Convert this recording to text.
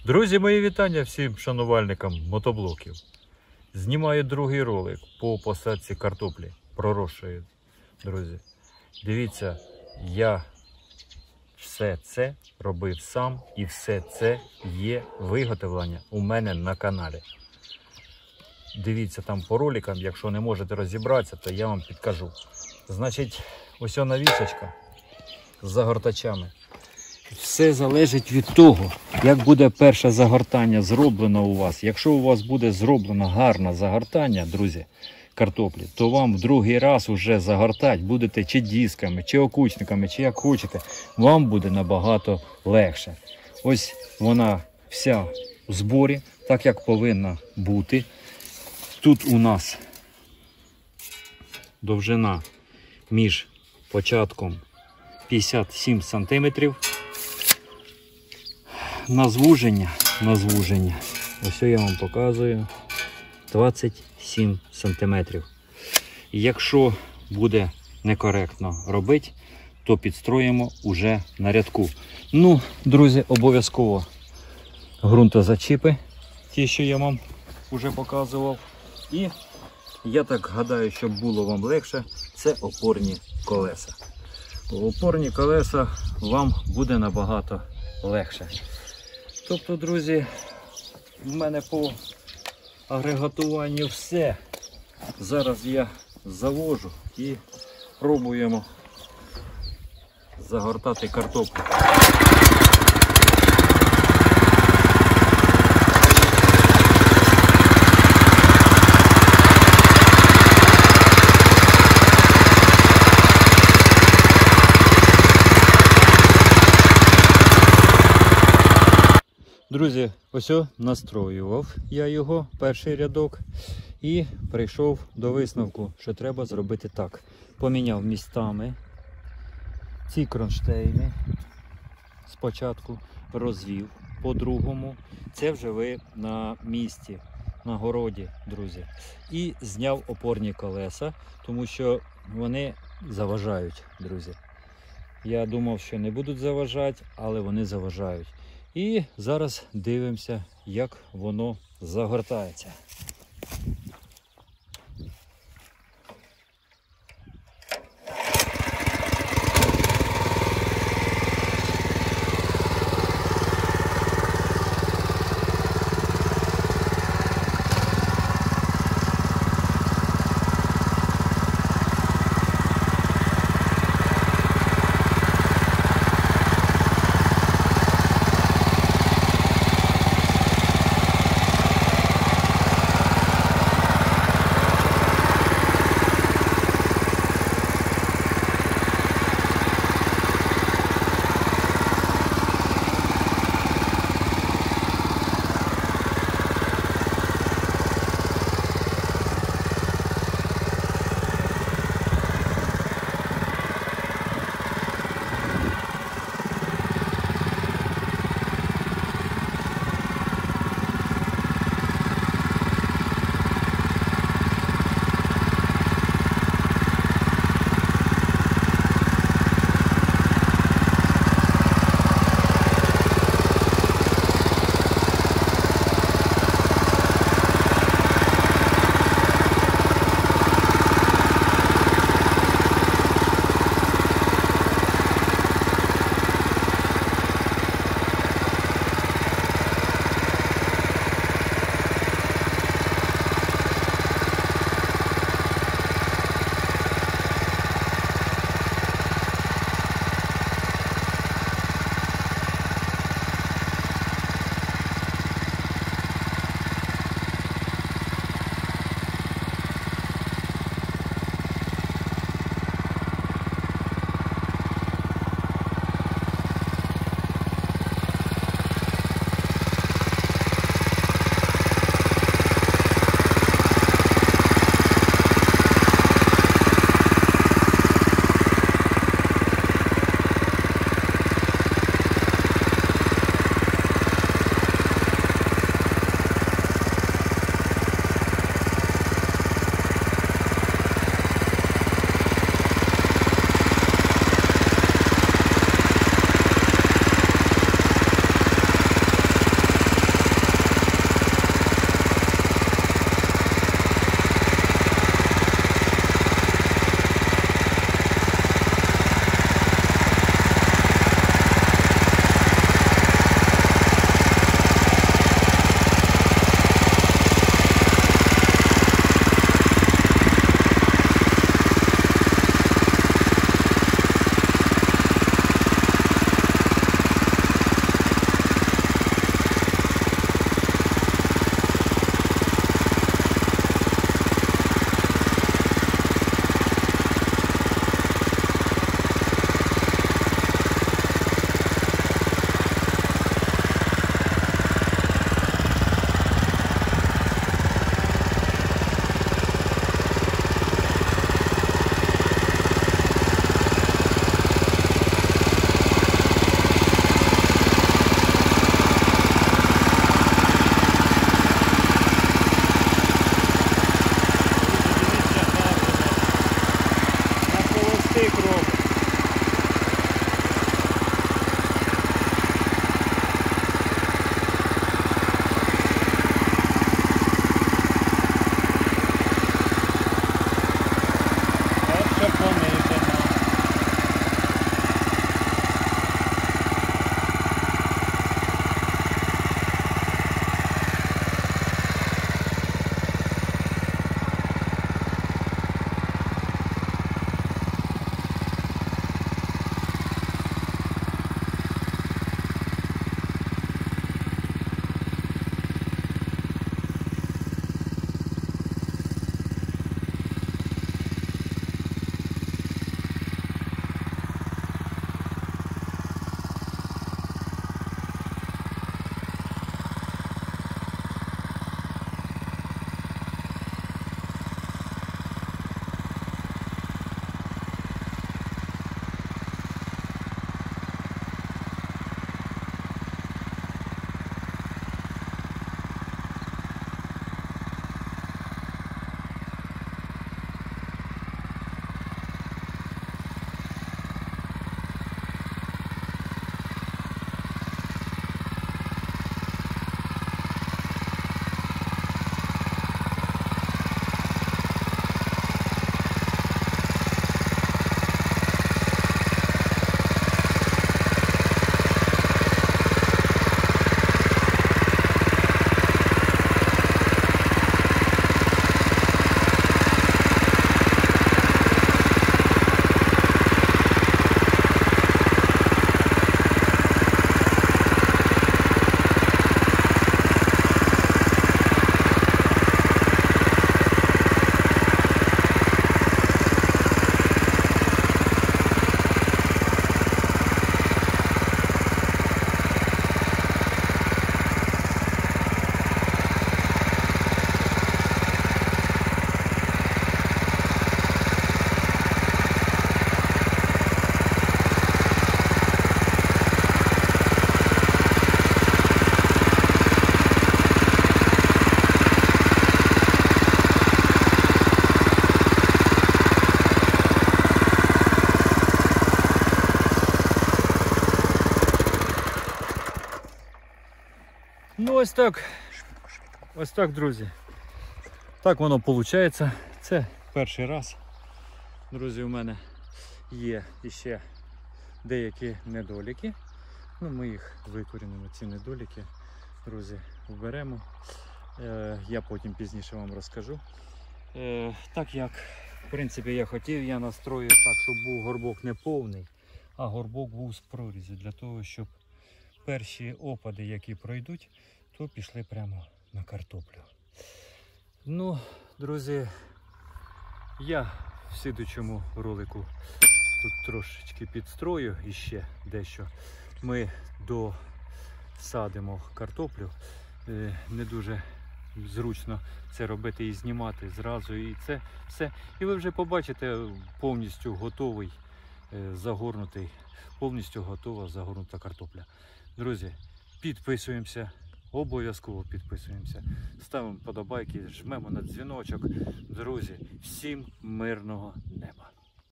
Друзі, мої вітання всім шанувальникам мотоблоків. Знімаю другий ролик по посадці картоплі проросшої. Друзі, дивіться, я все це робив сам і все це є виготовлення у мене на каналі. Дивіться там по роликам, якщо не можете розібратися, то я вам підкажу. Значить, ось навісочка з загортачами. Все залежить від того, як буде перше загортання зроблено у вас. Якщо у вас буде зроблено гарне загортання, друзі, картоплі, то вам в другий раз вже загортати будете чи дисками, чи окучниками, чи як хочете, вам буде набагато легше. Ось вона вся в зборі, так як повинна бути. Тут у нас довжина між початком 57 см. На звуження, ось я вам показую, 27 см. Якщо буде некоректно робити, то підстроїмо уже на рядку. Ну, друзі, обов'язково ґрунтозачіпи, ті, що я вам вже показував. І я так гадаю, щоб було вам легше, це опорні колеса. Опорні колеса вам буде набагато легше. Тобто, друзі, в мене по агрегатуванню все. Зараз я завожу і пробуємо загортати картоплю. Друзі, ось настроював я його, перший рядок, і прийшов до висновку, що треба зробити так. Поміняв місцями ці кронштейни, спочатку розвів, по-другому, це вже ви на місці, на городі, друзі. І зняв опорні колеса, тому що вони заважають, друзі. Я думав, що не будуть заважати, але вони заважають. І зараз дивимося, як воно загортається. ось так, друзі. Так воно виходить. Це перший раз. Друзі, у мене є іще деякі недоліки. Ну, ми їх викорінимо, ці недоліки, друзі, вберемо. Я потім пізніше вам розкажу. Так як, в принципі, я хотів, я настроїв так, щоб був горбок не повний, а горбок був з прорізю, для того, щоб перші опади, які пройдуть, то пішли прямо на картоплю. Ну, друзі, я в слідуючому ролику тут трошечки підстрою і ще дещо. Ми досадимо картоплю. Не дуже зручно це робити і знімати зразу. І це все. І ви вже побачите повністю готовий, загорнутий, повністю готова загорнута картопля. Друзі, підписуємося. Обов'язково підписуємося, ставимо подобайки, жмемо на дзвіночок. Друзі, всім мирного неба!